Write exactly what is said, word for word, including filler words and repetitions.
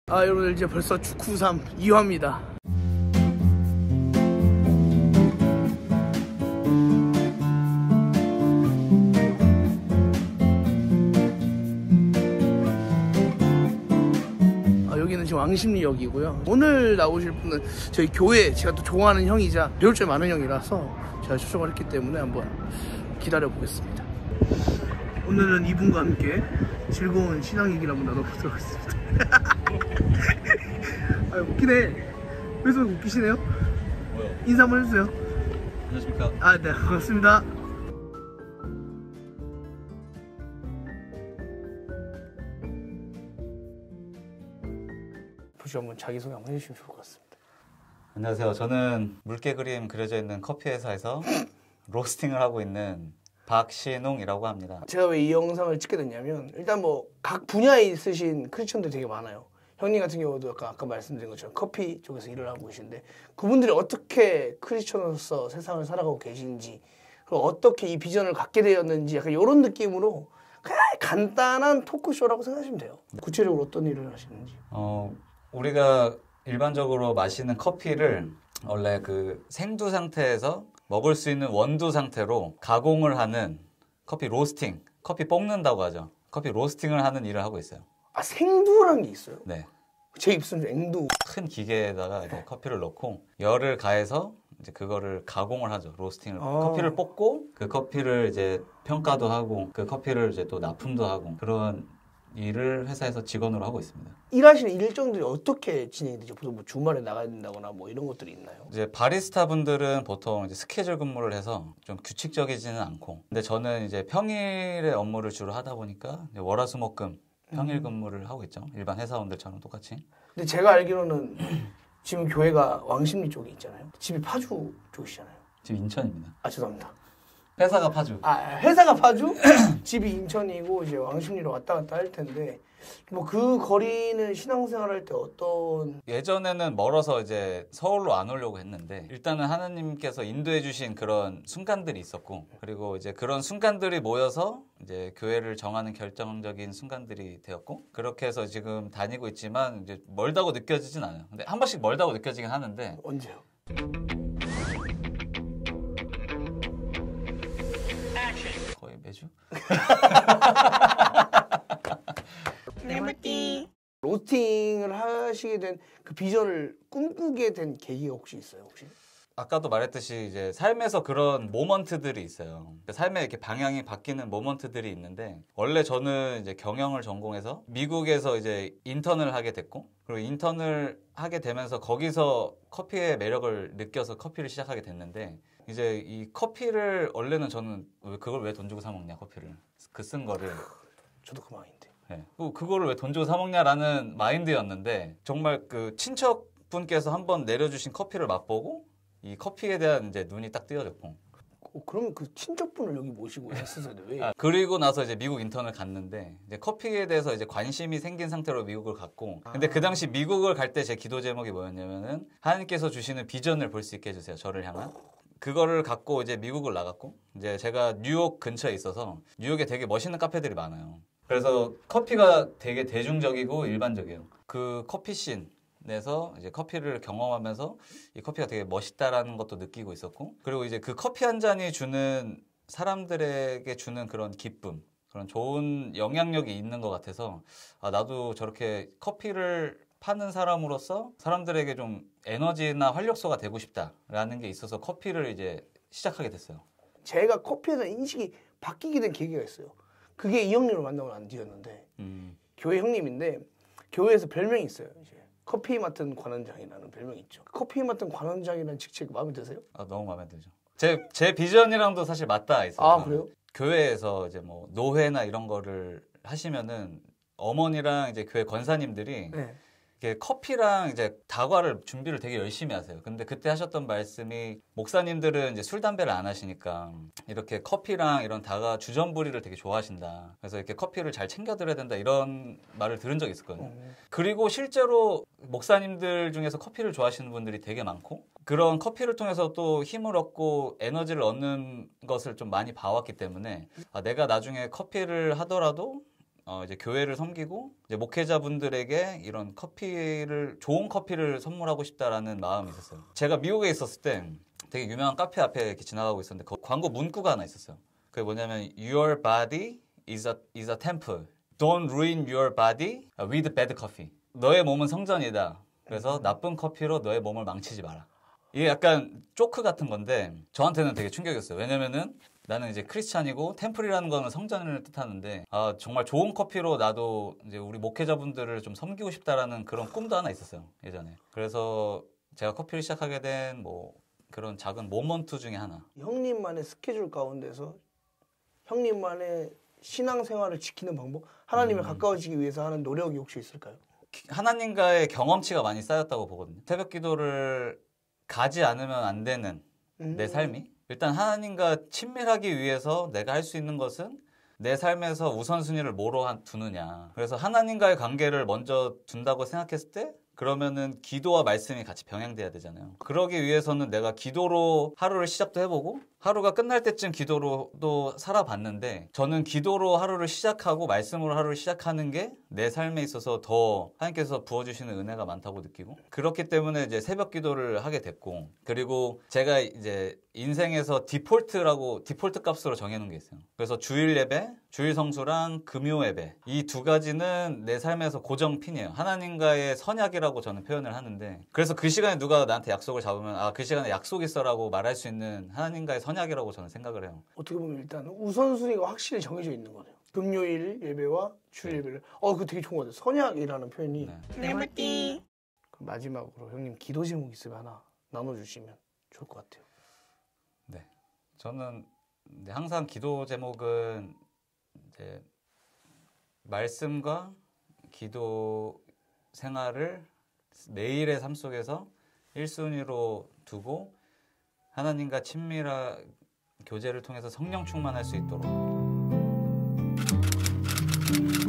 아 여러분들 이제 벌써 축구삼 이 화입니다. 아, 여기는 지금 왕십리역이고요. 오늘 나오실 분은 저희 교회 제가 또 좋아하는 형이자 배울 줄 많은 형이라서 제가 초청을 했기 때문에 한번 기다려 보겠습니다. 오늘은 이분과 함께 즐거운 신앙 얘기를 한번 나눠보도록 하겠습니다. 아 웃기네. 그래서 웃기시네요? 뭐요? 인사 한번 해주세요. 안녕하십니까? 아 네 반갑습니다. 혹시 한번 자기소개 한번 해주시면 좋을 것 같습니다. 안녕하세요. 저는 물개 그림 그려져 있는 커피 회사에서 로스팅을 하고 있는 박신웅이라고 합니다. 제가 왜 이 영상을 찍게 됐냐면 일단 뭐 각 분야에 있으신 크리스천들이 되게 많아요. 형님 같은 경우도 아까, 아까 말씀드린 것처럼 커피 쪽에서 일을 하고 계신데 그분들이 어떻게 크리스천으로서 세상을 살아가고 계신지 그리고 어떻게 이 비전을 갖게 되었는지 약간 이런 느낌으로 그냥 간단한 토크쇼라고 생각하시면 돼요. 구체적으로 어떤 일을 하시는지. 어, 우리가 일반적으로 마시는 커피를 원래 그 생두 상태에서 먹을 수 있는 원두 상태로 가공을 하는 커피 로스팅, 커피 볶는다고 하죠. 커피 로스팅을 하는 일을 하고 있어요. 아 생두라는 게 있어요? 네. 제 입술은 앵두. 큰 기계에다가 이제 커피를 넣고 열을 가해서 이제 그거를 가공을 하죠. 로스팅을. 아. 커피를 볶고 그 커피를 이제 평가도 하고 그 커피를 이제 또 납품도 하고 그런 일을 회사에서 직원으로 하고 있습니다. 일하시는 일정들이 어떻게 진행이 되죠? 보통 뭐 주말에 나가야 된다거나 뭐 이런 것들이 있나요? 이제 바리스타 분들은 보통 이제 스케줄 근무를 해서 좀 규칙적이지는 않고, 근데 저는 이제 평일에 업무를 주로 하다 보니까 이제 월화수목금 평일 근무를 하고 있죠. 일반 회사원들처럼 똑같이. 근데 제가 알기로는 지금 교회가 왕십리 쪽에 있잖아요. 집이 파주 쪽이시잖아요. 지금 인천입니다. 아 죄송합니다. 회사가 파주. 아 회사가 파주, 집이 인천이고 이제 왕십리로 왔다 갔다 할 텐데 뭐 그 거리는 신앙생활할 때 어떤 예전에는 멀어서 이제 서울로 안 오려고 했는데 일단은 하나님께서 인도해 주신 그런 순간들이 있었고, 그리고 이제 그런 순간들이 모여서 이제 교회를 정하는 결정적인 순간들이 되었고, 그렇게 해서 지금 다니고 있지만 이제 멀다고 느껴지진 않아요. 근데 한 번씩 멀다고 느껴지긴 하는데. 언제요? 거의 매주? 로스팅을 하시게 된 그 비전을 꿈꾸게 된 계기가 혹시 있어요? 혹시? 아까도 말했듯이 이제 삶에서 그런 모먼트들이 있어요. 삶의 이렇게 방향이 바뀌는 모먼트들이 있는데, 원래 저는 이제 경영을 전공해서 미국에서 이제 인턴을 하게 됐고, 그리고 인턴을 하게 되면서 거기서 커피의 매력을 느껴서 커피를 시작하게 됐는데, 이제 이 커피를 원래는 저는 왜 그걸 왜 돈 주고 사 먹냐, 커피를 그 쓴 거를. 저도 그 마인드. 네. 그거를 왜 돈 주고 사 먹냐라는 마인드였는데, 정말 그 친척분께서 한번 내려주신 커피를 맛보고 이 커피에 대한 이제 눈이 딱 띄어졌고. 어, 그러면 그 친척분을 여기 모시고 했었어요. 왜? 아, 그리고 나서 이제 미국 인턴을 갔는데 이제 커피에 대해서 이제 관심이 생긴 상태로 미국을 갔고, 근데 그 당시 미국을 갈 때 제 기도 제목이 뭐였냐면은 하나님께서 주시는 비전을 볼 수 있게 해주세요. 저를 향한. 그거를 갖고 이제 미국을 나갔고, 이제 제가 뉴욕 근처에 있어서 뉴욕에 되게 멋있는 카페들이 많아요. 그래서 커피가 되게 대중적이고 일반적이에요. 그 커피 씬에서 이제 커피를 경험하면서 이 커피가 되게 멋있다라는 것도 느끼고 있었고, 그리고 이제 그 커피 한 잔이 주는 사람들에게 주는 그런 기쁨, 그런 좋은 영향력이 있는 것 같아서 아, 나도 저렇게 커피를 파는 사람으로서 사람들에게 좀 에너지나 활력소가 되고 싶다라는 게 있어서 커피를 이제 시작하게 됐어요. 제가 커피에 대한 인식이 바뀌게 된 계기가 있어요. 그게 이 형님을 만나고 난 뒤였는데 음. 교회 형님인데 교회에서 별명이 있어요. 이제 커피 맡은 관원장이라는 별명이 있죠. 커피 맡은 관원장이라는 직책 마음에 드세요? 아, 너무 마음에 들죠. 제, 제 비전이랑도 사실 맞닿아 있어요. 아 그래요? 교회에서 이제 뭐 노회나 이런 거를 하시면은 어머니랑 이제 교회 권사님들이 네. 이게 커피랑 이제 다과를 준비를 되게 열심히 하세요. 근데 그때 하셨던 말씀이 목사님들은 이제 술 담배를 안 하시니까 이렇게 커피랑 이런 다과 주전부리를 되게 좋아하신다. 그래서 이렇게 커피를 잘 챙겨드려야 된다, 이런 말을 들은 적이 있었거든요. 음. 그리고 실제로 목사님들 중에서 커피를 좋아하시는 분들이 되게 많고, 그런 커피를 통해서 또 힘을 얻고 에너지를 얻는 것을 좀 많이 봐왔기 때문에 아, 내가 나중에 커피를 하더라도 어, 이제 교회를 섬기고 이제 목회자분들에게 이런 커피를 좋은 커피를 선물하고 싶다라는 마음이 있었어요. 제가 미국에 있었을 때 되게 유명한 카페 앞에 이렇게 지나가고 있었는데 그 광고 문구가 하나 있었어요. 그게 뭐냐면 Your body is a is a temple. Don't ruin your body with bad coffee. 너의 몸은 성전이다. 그래서 나쁜 커피로 너의 몸을 망치지 마라. 이게 약간 조크 같은 건데 저한테는 되게 충격이었어요. 왜냐면은 나는 이제 크리스찬이고 템플이라는 거는 성전을 뜻하는데 아 정말 좋은 커피로 나도 이제 우리 목회자분들을 좀 섬기고 싶다라는 그런 꿈도 하나 있었어요. 예전에. 그래서 제가 커피를 시작하게 된 뭐 그런 작은 모먼트 중에 하나. 형님만의 스케줄 가운데서 형님만의 신앙생활을 지키는 방법, 하나님에 음. 가까워지기 위해서 하는 노력이 혹시 있을까요? 하나님과의 경험치가 많이 쌓였다고 보거든요. 새벽 기도를 가지 않으면 안 되는 음. 내 삶이 일단 하나님과 친밀하기 위해서 내가 할 수 있는 것은 내 삶에서 우선순위를 뭐로 두느냐. 그래서 하나님과의 관계를 먼저 둔다고 생각했을 때 그러면은 기도와 말씀이 같이 병행돼야 되잖아요. 그러기 위해서는 내가 기도로 하루를 시작도 해보고 하루가 끝날 때쯤 기도로도 살아봤는데 저는 기도로 하루를 시작하고 말씀으로 하루를 시작하는 게 내 삶에 있어서 더 하나님께서 부어주시는 은혜가 많다고 느끼고 그렇기 때문에 이제 새벽 기도를 하게 됐고 그리고 제가 이제 인생에서 디폴트라고 디폴트 값으로 정해놓은 게 있어요. 그래서 주일 예배, 주일 성수랑 금요 예배 이 두 가지는 내 삶에서 고정 핀이에요. 하나님과의 선약이라고 저는 표현을 하는데 그래서 그 시간에 누가 나한테 약속을 잡으면 아, 그 시간에 약속 있어라고 말할 수 있는 하나님과의 선약이라고 저는 생각을 해요. 어떻게 보면 일단 우선순위가 확실히 정해져 있는 거네요. 금요일 예배와 주일 예배를. 어, 그거 되게 좋은 것 같아요. 선약이라는 표현이. 네. 네버띠. 마지막으로 형님 기도 제목 있으면 하나 나눠주시면 좋을 것 같아요. 네, 저는 항상 기도 제목은 이제 말씀과 기도 생활을 매일의 삶 속에서 일 순위로 두고 하나님과 친밀한 교제를 통해서 성령 충만할 수 있도록